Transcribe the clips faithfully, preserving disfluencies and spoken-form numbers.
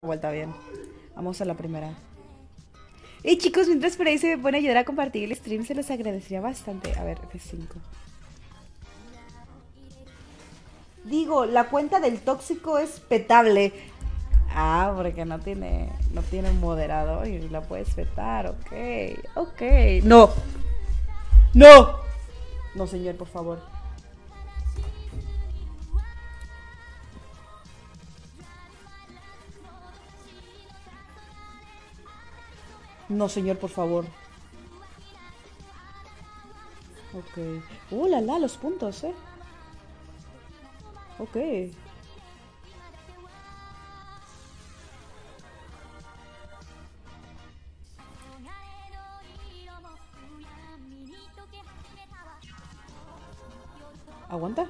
Vuelta bien. Vamos a la primera. Y chicos, mientras por ahí se me pone a ayudar a compartir el stream, se los agradecería bastante. A ver, F cinco. Digo, la cuenta del tóxico es petable. Ah, porque no tiene, no tiene un moderador y la puedes vetar. Ok, ok. No, no. No, señor, por favor. No, señor, por favor. Ok. Uh, la, la, los puntos, eh. Ok. ¿Aguanta?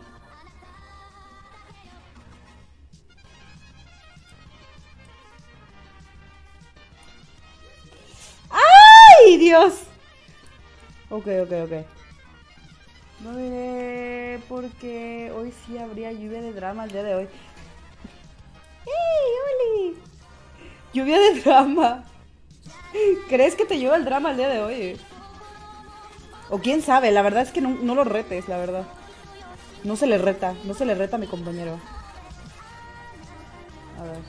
¡Ay, Dios! Ok, ok, ok. No diré porque hoy sí habría lluvia de drama el día de hoy. ¡Ey, Oli! Lluvia de drama. ¿Crees que te lleva el drama el día de hoy? O quién sabe, la verdad es que no, no lo retes, la verdad. No se le reta, no se le reta a mi compañero. A ver.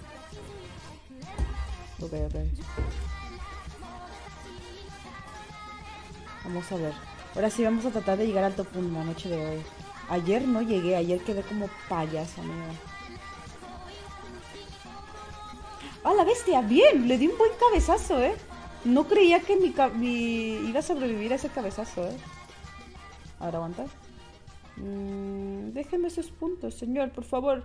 Ok, ok. Vamos a ver. Ahora sí vamos a tratar de llegar al top uno la noche de hoy. Ayer no llegué, ayer quedé como payasa, amigo. ¡Ah, la bestia! ¡Bien! Le di un buen cabezazo, ¿eh? No creía que mi, mi... iba a sobrevivir a ese cabezazo, ¿eh? A ver, aguanta. Mm, déjeme esos puntos, señor, por favor.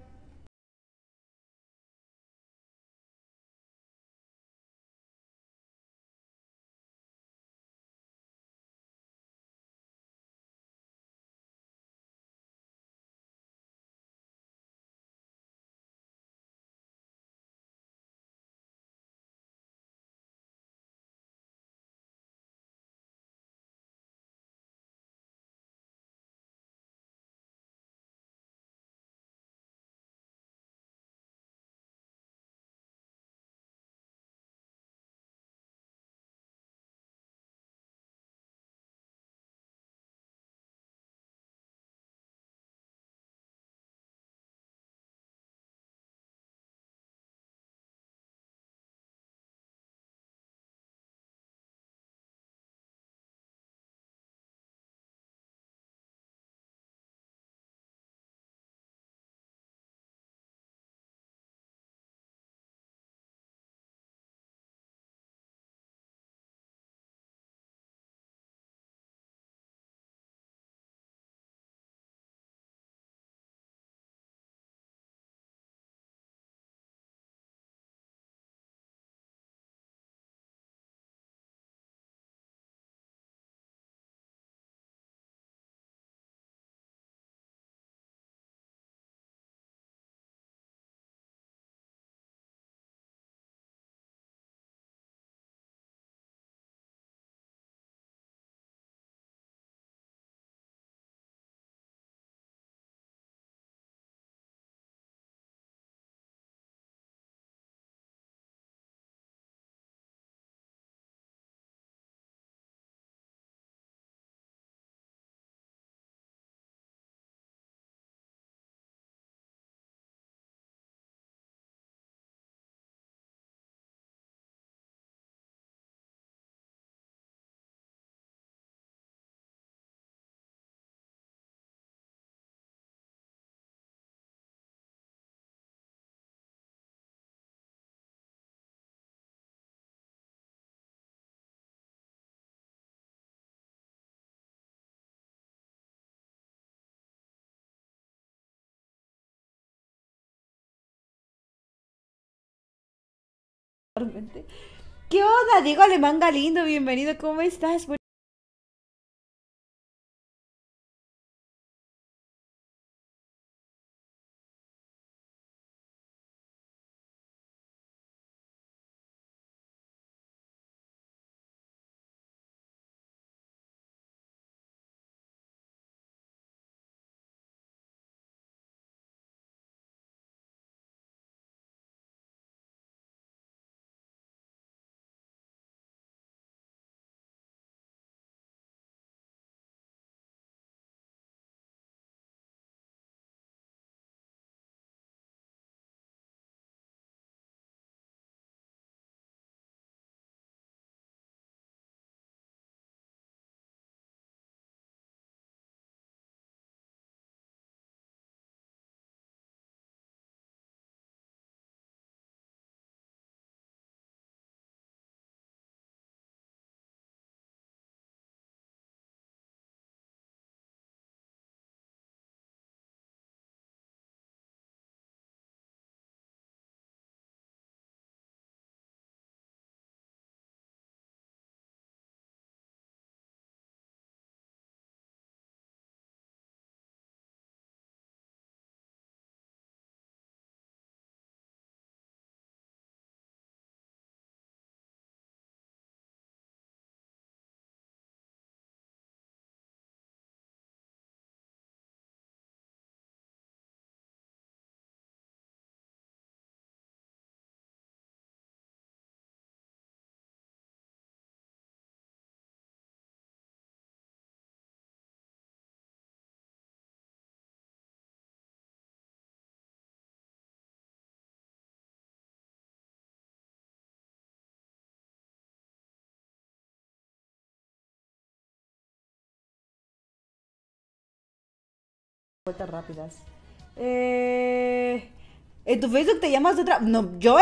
¿Qué onda, Diego Alemán Galindo? Bienvenido, ¿cómo estás? Vueltas rápidas. Eh, ¿En tu Facebook te llamas de otra? No, yo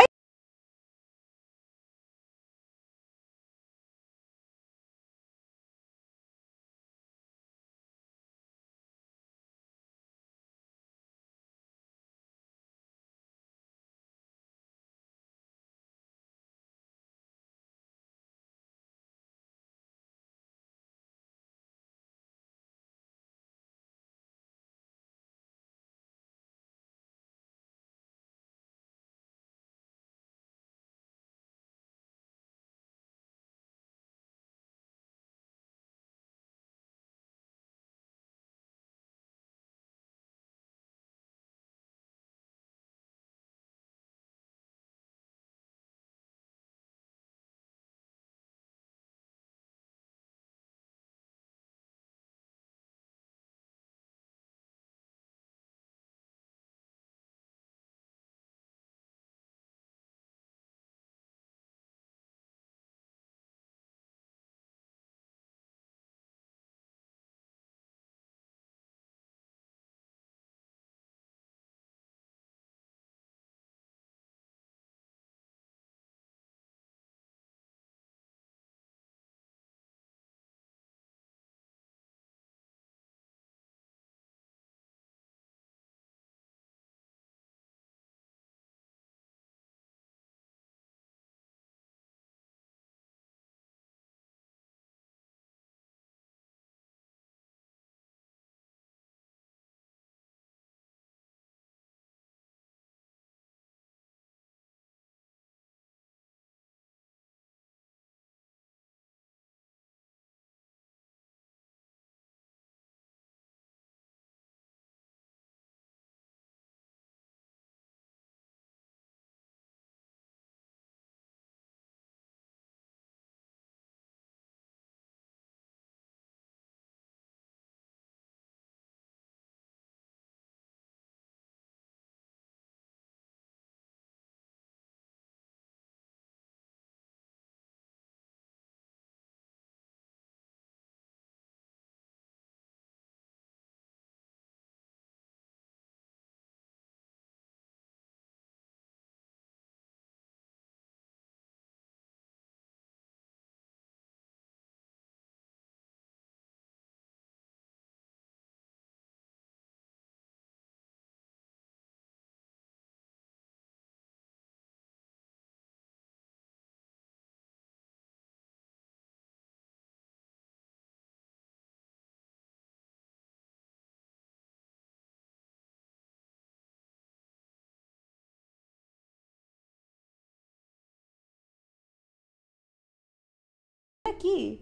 aquí.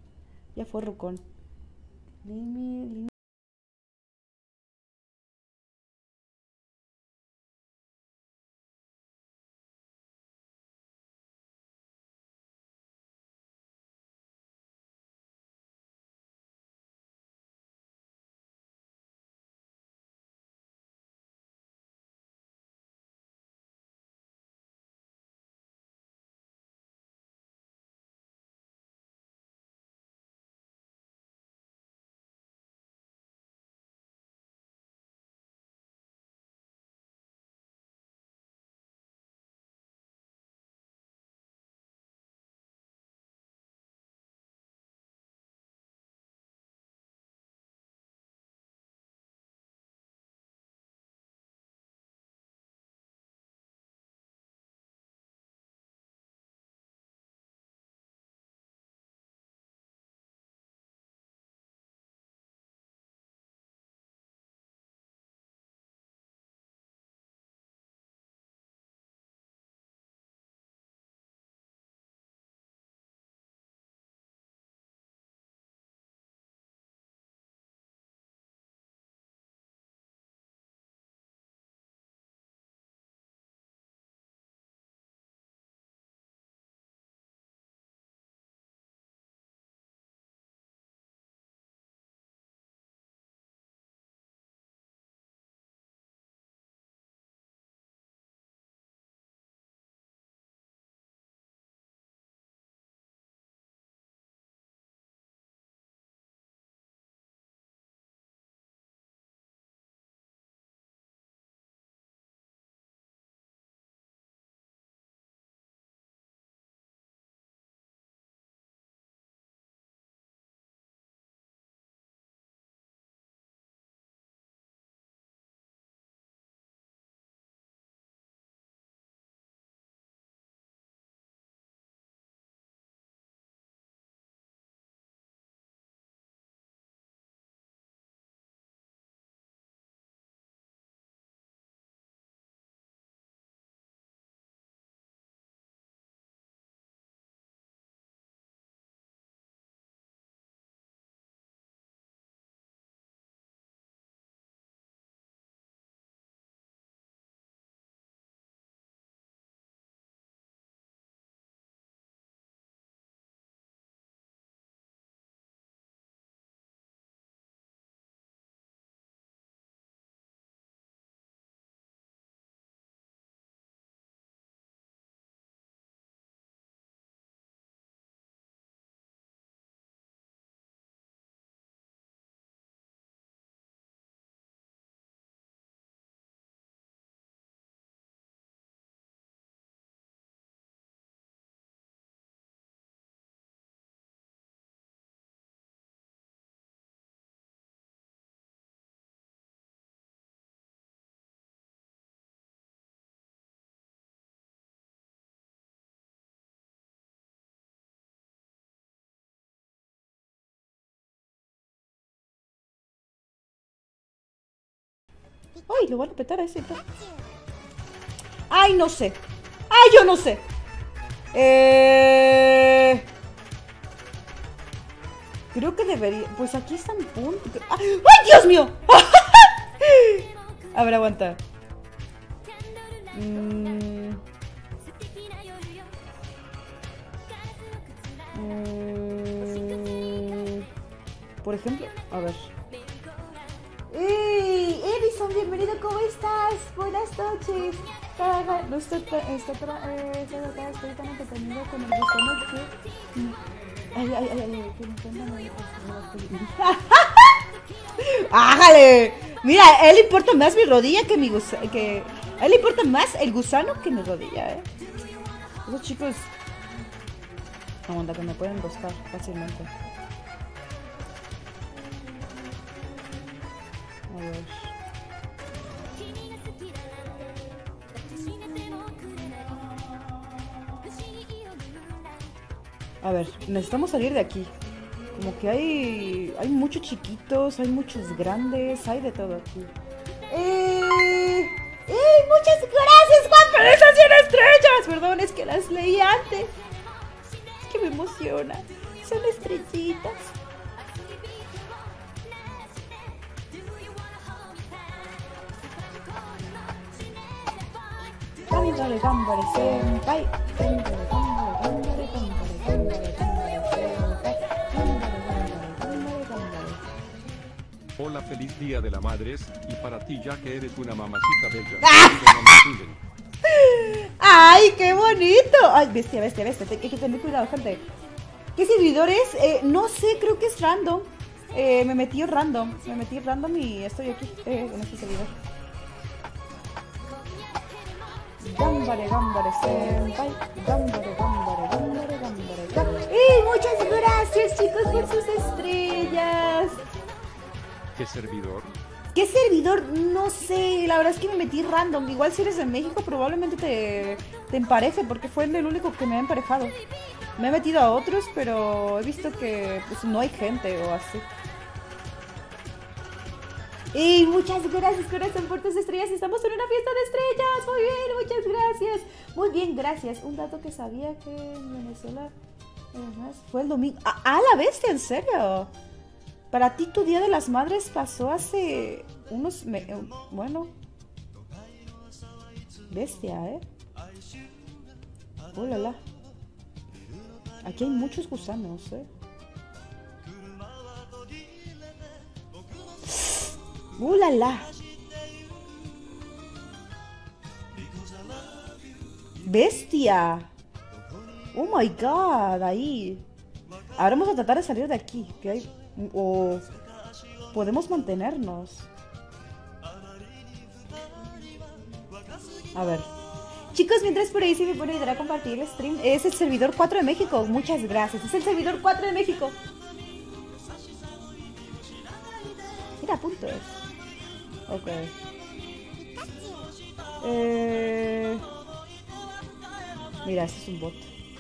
Ya fue Rucón. Limi, Ay, lo van a petar a ese. Ay, no sé. Ay, yo no sé. Eh... Creo que debería... Pues aquí están puntos. ¡Ay, Dios mío! A ver, aguanta. Mm. Mm. Por ejemplo, a ver. ¡Ey! Edison, bienvenido, ¿cómo estás? Buenas noches. No estoy tan entretenido con el gusano que... Ay, ay, ay, ay, que me encantan. ¡Ájale! Mira, a él le importa más mi rodilla que mi gusano. Que... A él le importa más el gusano que mi rodilla, ¿eh? Esos chicos... Aguanta, que me pueden buscar fácilmente. A ver... A ver, necesitamos salir de aquí. Como que hay... Hay muchos chiquitos, hay muchos grandes, hay de todo aquí. ¡Eh! ¡Eh! ¡Muchas gracias, Juan, por esas cien estrellas! Perdón, es que las leí antes. Es que me emociona. Son estrellitas. Gambare, gambare, senpai. Gambare, gambare, gambare, gambare, gambare, gambare, senpai. Gambare, gambare, gambare, gambare. Hola, feliz día de la madres, y para ti ya que eres una mamacita bella. ¡Ay, qué bonito! Ay, bestia, bestia, bestia. Hay que tener cuidado, gente. ¿Qué servidor es? Eh, no sé, creo que es random. Eh, me metí random. Me metí random y estoy aquí, eh, en este servidor. Gambare, gambare, senpai. Gambare, gambare, gambare, gambare, gambare. ¡Y muchas gracias, chicos, por sus estrellas! ¿Qué servidor? ¿Qué servidor? No sé, la verdad es que me metí random. Igual si eres de México probablemente te, te empareje, porque fue el único que me ha emparejado. Me he metido a otros, pero he visto que pues no hay gente o así. Y muchas gracias, corazón, por tus estrellas. Estamos en una fiesta de estrellas. Muy bien, muchas gracias. Muy bien, gracias. Un dato que sabía que en Venezuela además, fue el domingo. ¡Ah, ah, la bestia! ¿En serio? Para ti tu Día de las Madres pasó hace unos... Me bueno. Bestia, ¿eh? ¡Oh, la, la! Aquí hay muchos gusanos, ¿eh? ¡Uh, la, la! ¡Bestia! ¡Oh, my God! Ahí. Ahora vamos a tratar de salir de aquí. Que hay... O... podemos mantenernos. A ver. Chicos, mientras por ahí se me puede ayudar a compartir el stream. Es el servidor cuatro de México. Muchas gracias. Es el servidor cuatro de México. Mira, a punto es. Ok. Eh... Mira, este es un bot.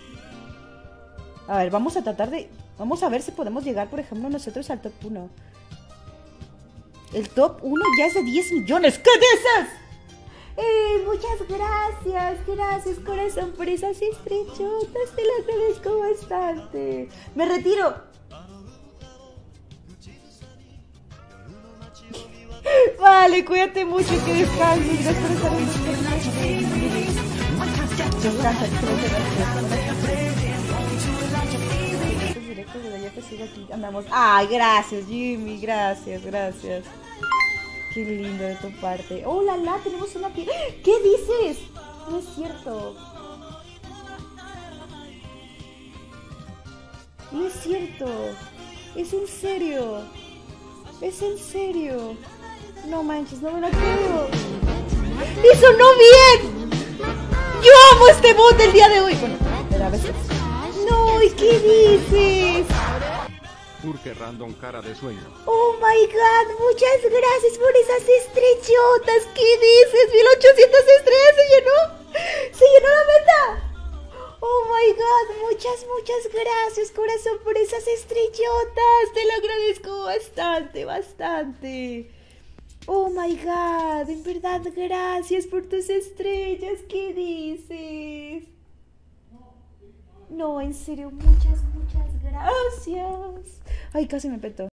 A ver, vamos a tratar de... Vamos a ver si podemos llegar, por ejemplo, nosotros al top uno. El top uno ya es de diez millones. ¿Qué dices? Eh, muchas gracias. Gracias, corazón, por esas estrechotas. Te lo agradezco bastante. Me retiro. Vale, cuídate mucho y que descanses. Gracias por estar en directos de allá que sigo aquí. Andamos. Ay, gracias, Jimmy. Gracias, gracias. Qué lindo de tu parte. Oh, la, la, tenemos una piel. ¿Qué dices? No es cierto. No es cierto. Es en serio. Es en serio. No manches, no me la creo. ¡Y sonó bien! ¡Yo amo este bot del día de hoy! Bueno, a veces. ¡No! ¿Y qué dices? Porque random cara de sueño. ¡Oh my God! Muchas gracias por esas estrellotas. ¿Qué dices? mil ochocientas estrellas se llenó. ¡Se llenó la meta! ¡Oh my God! Muchas, muchas gracias, corazón, por esas estrellotas. Te lo agradezco bastante, bastante. Oh my God, en verdad, gracias por tus estrellas. ¿Qué dices? No, en serio, muchas, muchas gracias. Ay, casi me peto.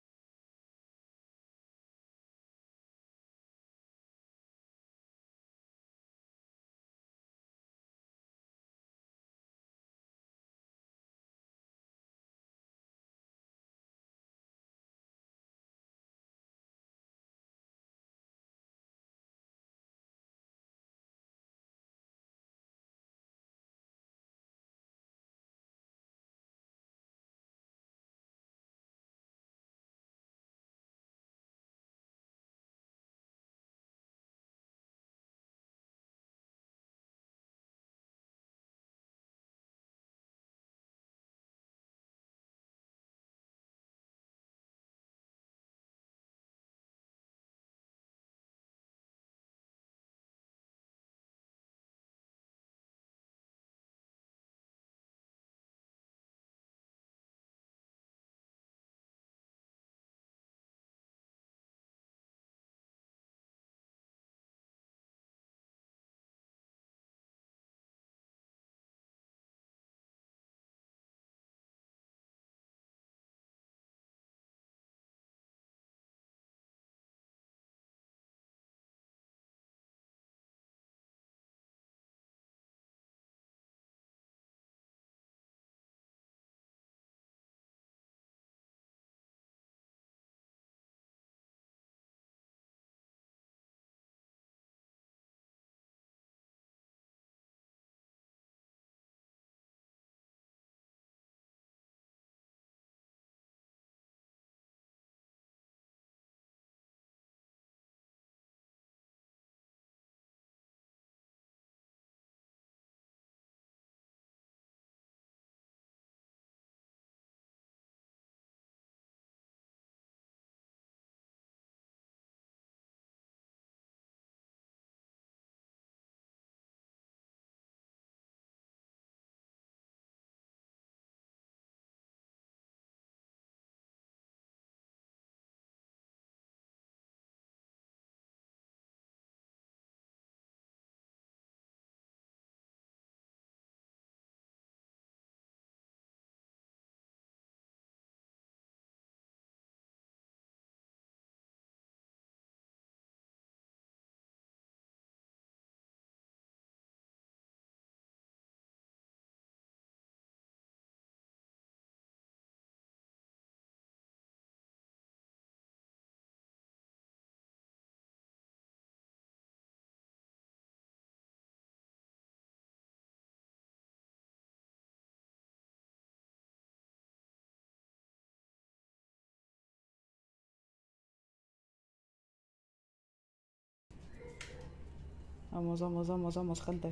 Vamos, vamos, vamos, vamos, gente.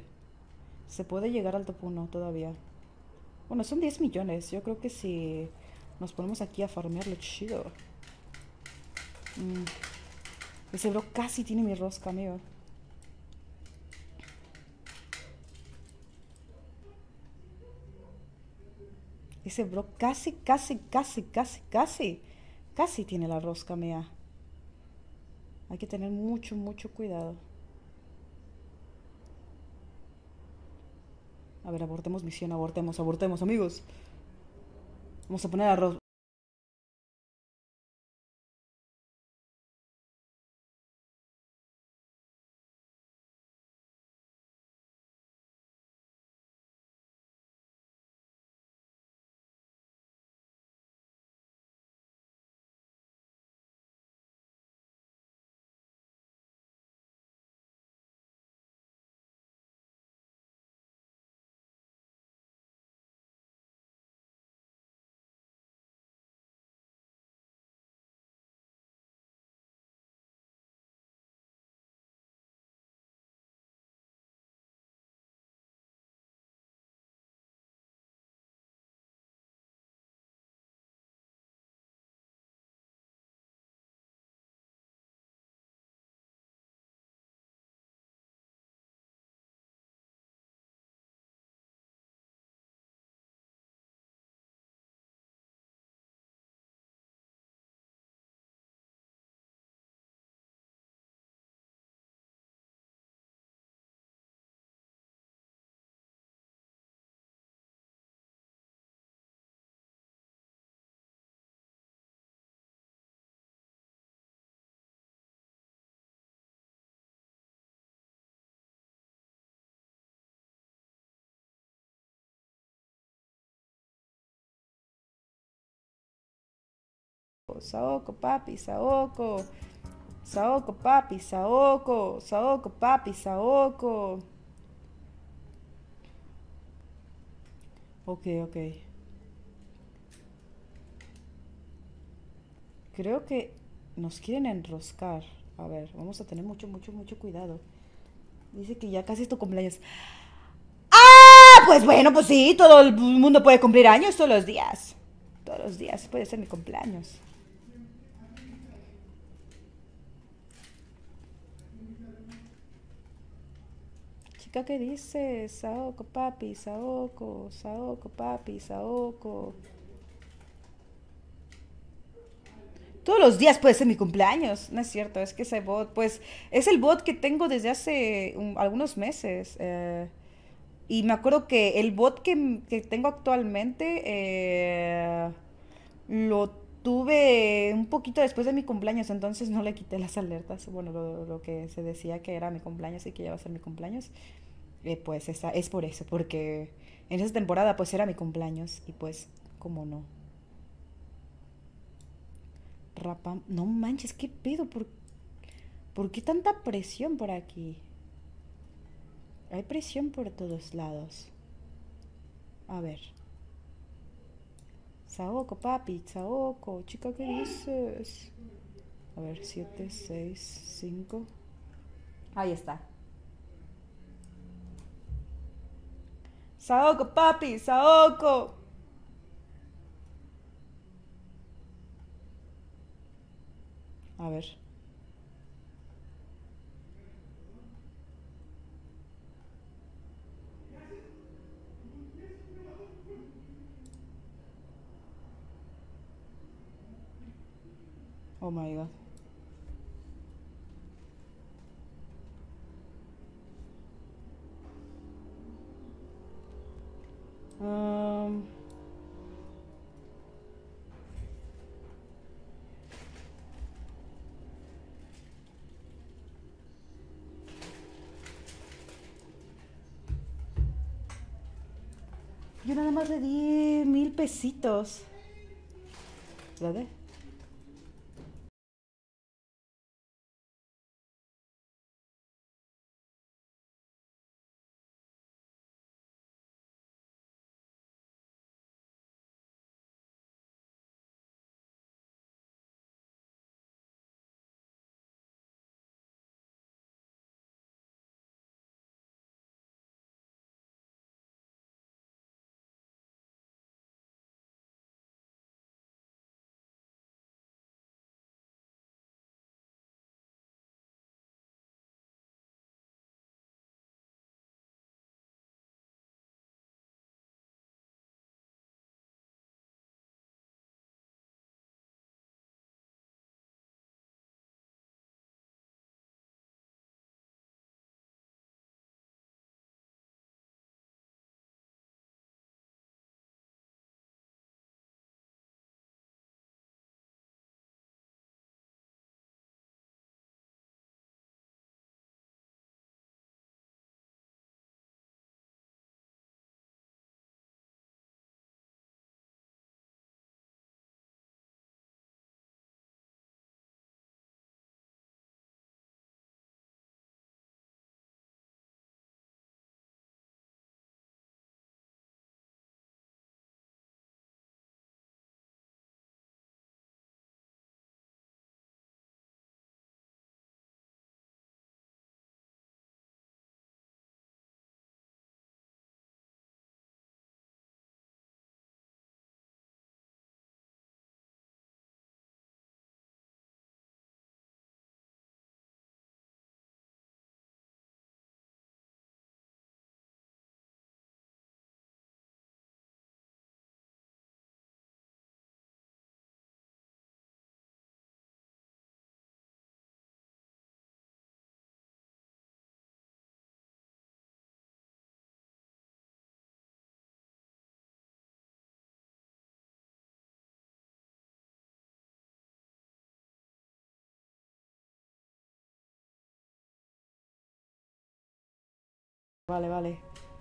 Se puede llegar al top uno todavía. Bueno, son diez millones. Yo creo que si nos ponemos aquí a farmearlo chido. Mm, ese bro casi tiene mi rosca, amigo. Ese bro casi, casi, casi, casi, casi, casi tiene la rosca mía. Hay que tener mucho, mucho cuidado. A ver, abortemos misión, abortemos, abortemos, amigos. Vamos a poner arroz. Saoko, papi, Saoko. Saoko, papi, Saoko. Saoko, papi, Saoko. Ok, ok. Creo que nos quieren enroscar. A ver, vamos a tener mucho, mucho, mucho cuidado. Dice que ya casi es tu cumpleaños. ¡Ah! Pues bueno, pues sí, todo el mundo puede cumplir años todos los días. Todos los días puede ser mi cumpleaños. Chica, ¿qué dice? Saoko, papi, Saoko. Saoko, papi, Saoko. Todos los días puede ser mi cumpleaños. No es cierto, es que ese bot, pues, es el bot que tengo desde hace um, algunos meses. Eh, y me acuerdo que el bot que, que tengo actualmente eh, lo tuve un poquito después de mi cumpleaños, entonces no le quité las alertas. Bueno, lo, lo que se decía que era mi cumpleaños y que ya va a ser mi cumpleaños. Eh, pues esa, es por eso, porque en esa temporada pues era mi cumpleaños y pues, ¿cómo no? Rapam, no manches, ¿qué pedo? ¿Por, ¿por qué tanta presión por aquí? Hay presión por todos lados. A ver. Saoko, papi, Saoko. Chica, ¿qué dices? A ver, siete, seis, cinco. Ahí está. Saoko, papi, Saoko. A ver. Oh my god. Um, yo nada más le di mil pesitos. ¿Verdad? Vale, vale.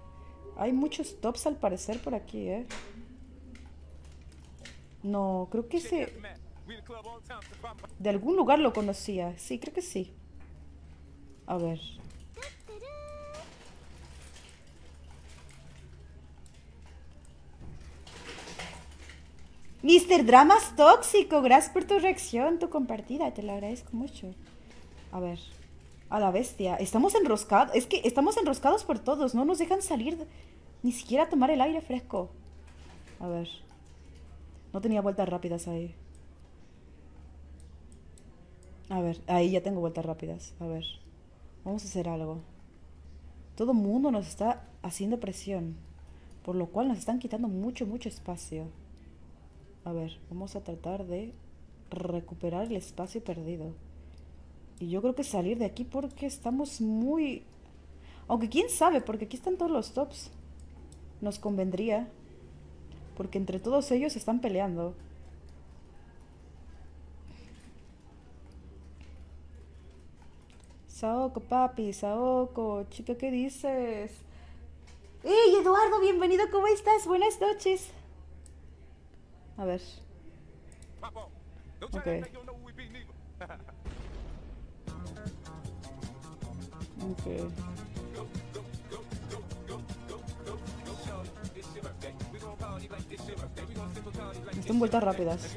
Hay muchos tops al parecer por aquí, ¿eh? No, creo que ese... De algún lugar lo conocía. Sí, creo que sí. A ver. mister Dramas Tóxico, gracias por tu reacción, tu compartida, te lo agradezco mucho. A ver, a la bestia, estamos enroscados, es que estamos enroscados por todos, no nos dejan salir, de... ni siquiera tomar el aire fresco. A ver, no tenía vueltas rápidas ahí. A ver, ahí ya tengo vueltas rápidas, a ver, vamos a hacer algo. Todo el mundo nos está haciendo presión, por lo cual nos están quitando mucho, mucho espacio. A ver, vamos a tratar de recuperar el espacio perdido. Y yo creo que salir de aquí porque estamos muy... Aunque quién sabe, porque aquí están todos los tops. Nos convendría. Porque entre todos ellos están peleando. Saoko, papi, Saoko, chica, ¿qué dices? ¡Hey, Eduardo! Bienvenido, ¿cómo estás? Buenas noches. A ver. Ok. Ok. Están vueltas rápidas.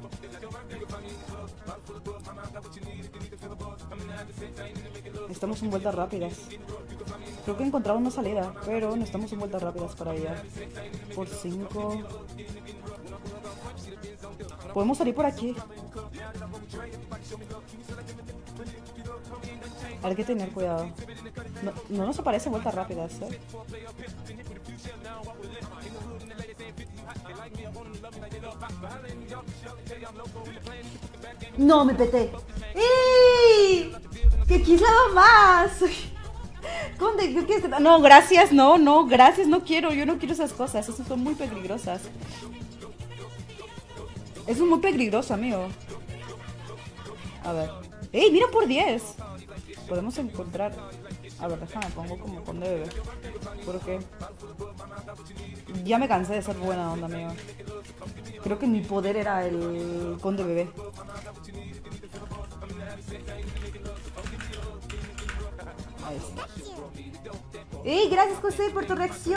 Estamos en vueltas rápidas. Creo que he encontrado una salida, pero no estamos en vueltas rápidas para allá. Por cinco. Podemos salir por aquí. Hay que tener cuidado. No, no nos aparece vueltas rápidas, ¿eh? No, me peté. ¡Ey! ¡Que quisaba más! Conde, ¿qué quieres que... No, gracias, no, no, gracias, no quiero. Yo no quiero esas cosas, esas son muy peligrosas. Eso es muy peligroso, amigo. A ver. ¡Ey, mira por diez! Podemos encontrar... A ver, déjame, pongo como conde bebé. Porque... ya me cansé de ser buena onda, amigo. Creo que mi poder era el conde bebé. Ahí está. ¡Ey, gracias, José, por tu reacción!